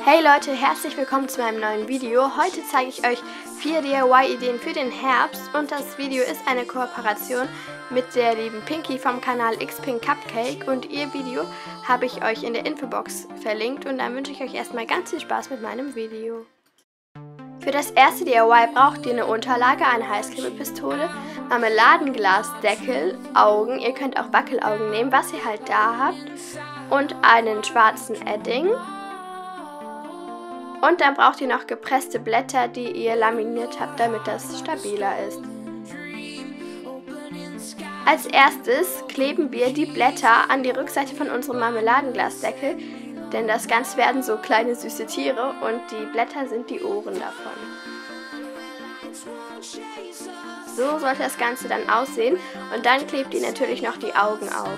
Hey Leute, herzlich willkommen zu meinem neuen Video. Heute zeige ich euch 4 DIY-Ideen für den Herbst und das Video ist eine Kooperation mit der lieben Pinky vom Kanal Xpink Cupcake und ihr Video habe ich euch in der Infobox verlinkt und dann wünsche ich euch erstmal ganz viel Spaß mit meinem Video. Für das erste DIY braucht ihr eine Unterlage, eine Heißklebepistole, Marmeladenglasdeckel, Augen, ihr könnt auch Wackelaugen nehmen, was ihr halt da habt, und einen schwarzen Edding. Und dann braucht ihr noch gepresste Blätter, die ihr laminiert habt, damit das stabiler ist. Als erstes kleben wir die Blätter an die Rückseite von unserem Marmeladenglasdeckel, denn das Ganze werden so kleine süße Tiere und die Blätter sind die Ohren davon. So sollte das Ganze dann aussehen und dann klebt ihr natürlich noch die Augen auf.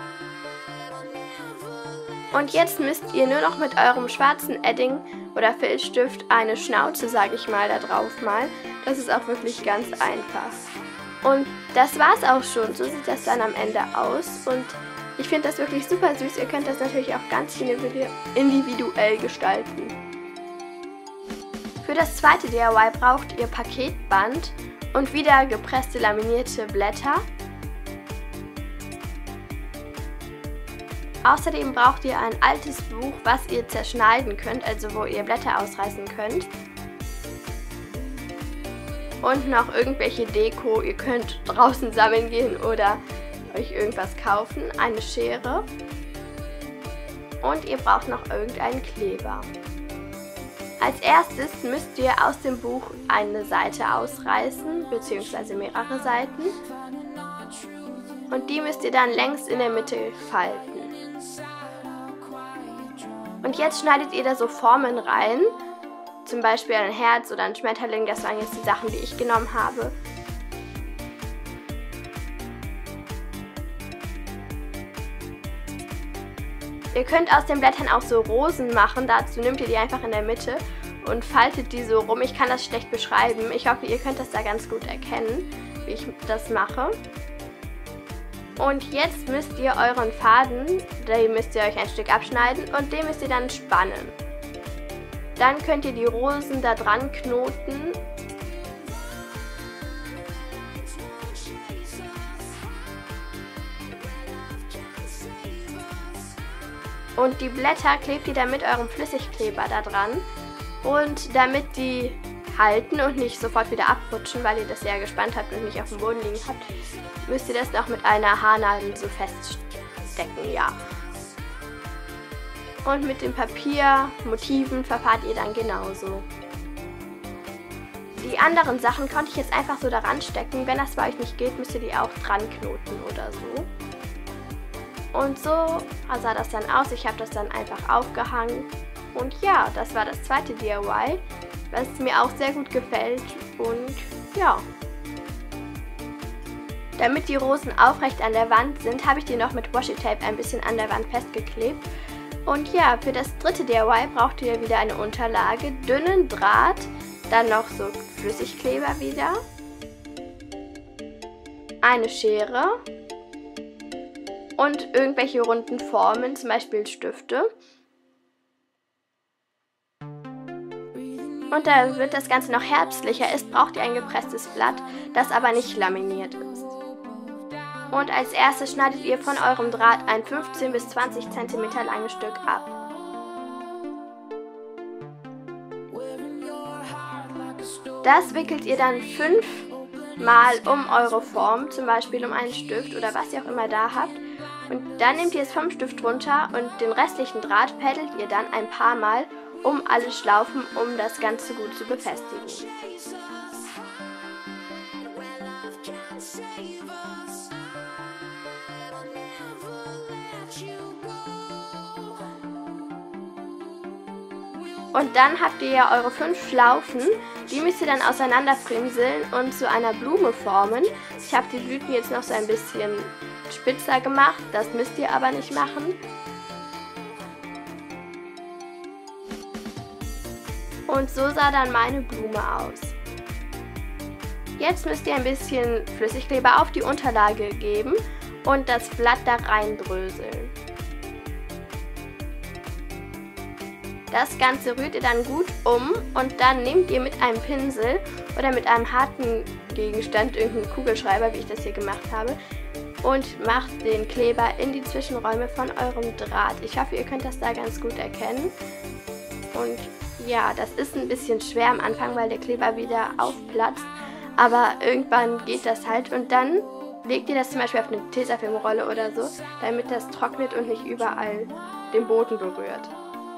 Und jetzt müsst ihr nur noch mit eurem schwarzen Edding oder Filzstift eine Schnauze, sage ich mal, da drauf malen. Das ist auch wirklich ganz einfach. Und das war's auch schon. So sieht das dann am Ende aus. Und ich finde das wirklich super süß. Ihr könnt das natürlich auch ganz individuell gestalten. Für das zweite DIY braucht ihr Paketband und wieder gepresste laminierte Blätter. Außerdem braucht ihr ein altes Buch, was ihr zerschneiden könnt, also wo ihr Blätter ausreißen könnt. Und noch irgendwelche Deko, ihr könnt draußen sammeln gehen oder euch irgendwas kaufen, eine Schere. Und ihr braucht noch irgendeinen Kleber. Als erstes müsst ihr aus dem Buch eine Seite ausreißen, beziehungsweise mehrere Seiten. Und die müsst ihr dann längs in der Mitte falten. Und jetzt schneidet ihr da so Formen rein, zum Beispiel ein Herz oder ein Schmetterling, das waren jetzt die Sachen, die ich genommen habe. Ihr könnt aus den Blättern auch so Rosen machen, dazu nehmt ihr die einfach in der Mitte und faltet die so rum. Ich kann das schlecht beschreiben, ich hoffe, ihr könnt das da ganz gut erkennen, wie ich das mache. Und jetzt müsst ihr euren Faden, den müsst ihr euch ein Stück abschneiden und den müsst ihr dann spannen. Dann könnt ihr die Rosen da dran knoten. Und die Blätter klebt ihr dann mit eurem Flüssigkleber da dran. Und damit die halten und nicht sofort wieder abrutschen, weil ihr das ja gespannt habt und nicht auf dem Boden liegen habt, müsst ihr das noch mit einer Haarnadel so feststecken, ja. Und mit den Papiermotiven verfahrt ihr dann genauso. Die anderen Sachen konnte ich jetzt einfach so daran stecken. Wenn das bei euch nicht geht, müsst ihr die auch dran knoten oder so. Und so sah das dann aus. Ich habe das dann einfach aufgehangen. Und ja, das war das zweite DIY, was mir auch sehr gut gefällt. Und ja. Damit die Rosen aufrecht an der Wand sind, habe ich die noch mit Washi-Tape ein bisschen an der Wand festgeklebt. Und ja, für das dritte DIY braucht ihr wieder eine Unterlage, dünnen Draht, dann noch so Flüssigkleber wieder, eine Schere und irgendwelche runden Formen, zum Beispiel Stifte. Und damit das Ganze noch herbstlicher ist, braucht ihr ein gepresstes Blatt, das aber nicht laminiert ist. Und als erstes schneidet ihr von eurem Draht ein 15 bis 20 cm langes Stück ab. Das wickelt ihr dann 5 Mal um eure Form, zum Beispiel um einen Stift oder was ihr auch immer da habt. Und dann nehmt ihr es vom Stift runter und den restlichen Draht pädelt ihr dann ein paar Mal um alle Schlaufen, um das Ganze gut zu befestigen. Und dann habt ihr ja eure 5 Schlaufen, die müsst ihr dann auseinanderfriemeln und zu einer Blume formen. Ich habe die Blüten jetzt noch so ein bisschen spitzer gemacht, das müsst ihr aber nicht machen. Und so sah dann meine Blume aus. Jetzt müsst ihr ein bisschen Flüssigkleber auf die Unterlage geben und das Blatt da reindröseln. Das Ganze rührt ihr dann gut um und dann nehmt ihr mit einem Pinsel oder mit einem harten Gegenstand, irgendeinen Kugelschreiber, wie ich das hier gemacht habe, und macht den Kleber in die Zwischenräume von eurem Draht. Ich hoffe, ihr könnt das da ganz gut erkennen. Und ja, das ist ein bisschen schwer am Anfang, weil der Kleber wieder aufplatzt, aber irgendwann geht das halt und dann legt ihr das zum Beispiel auf eine Tesafilmrolle oder so, damit das trocknet und nicht überall den Boden berührt.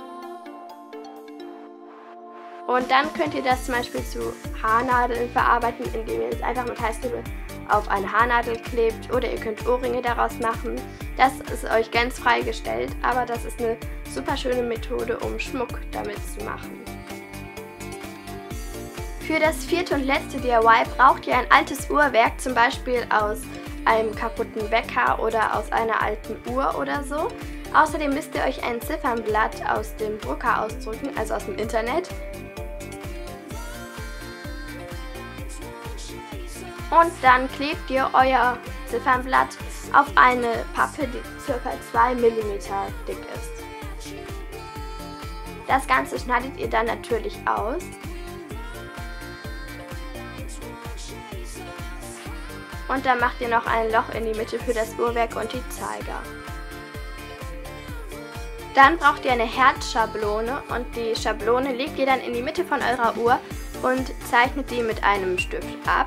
Und dann könnt ihr das zum Beispiel zu Haarnadeln verarbeiten, indem ihr es einfach mit Heißlupe auf eine Haarnadel klebt, oder ihr könnt Ohrringe daraus machen. Das ist euch ganz freigestellt, aber das ist eine super schöne Methode, um Schmuck damit zu machen. Für das vierte und letzte DIY braucht ihr ein altes Uhrwerk, zum Beispiel aus einem kaputten Wecker oder aus einer alten Uhr oder so. Außerdem müsst ihr euch ein Ziffernblatt aus dem Drucker ausdrucken, also aus dem Internet. Und dann klebt ihr euer Ziffernblatt auf eine Pappe, die ca. 2 mm dick ist. Das Ganze schneidet ihr dann natürlich aus. Und dann macht ihr noch ein Loch in die Mitte für das Uhrwerk und die Zeiger. Dann braucht ihr eine Herzschablone und die Schablone legt ihr dann in die Mitte von eurer Uhr und zeichnet die mit einem Stift ab.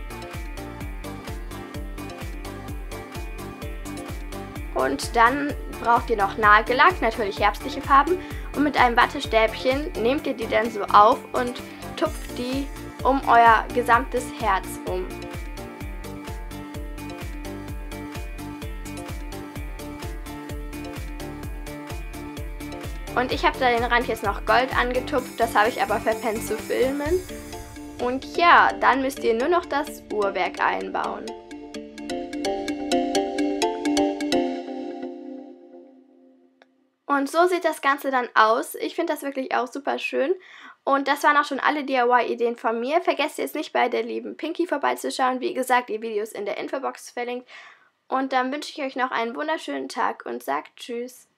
Und dann braucht ihr noch Nagellack, natürlich herbstliche Farben. Und mit einem Wattestäbchen nehmt ihr die dann so auf und tupft die um euer gesamtes Herz rum. Und ich habe da den Rand jetzt noch Gold angetupft, das habe ich aber verpennt zu filmen. Und ja, dann müsst ihr nur noch das Uhrwerk einbauen. Und so sieht das Ganze dann aus. Ich finde das wirklich auch super schön. Und das waren auch schon alle DIY-Ideen von mir. Vergesst jetzt nicht, bei der lieben Pinky vorbeizuschauen. Wie gesagt, ihr Video ist in der Infobox verlinkt. Und dann wünsche ich euch noch einen wunderschönen Tag und sagt Tschüss.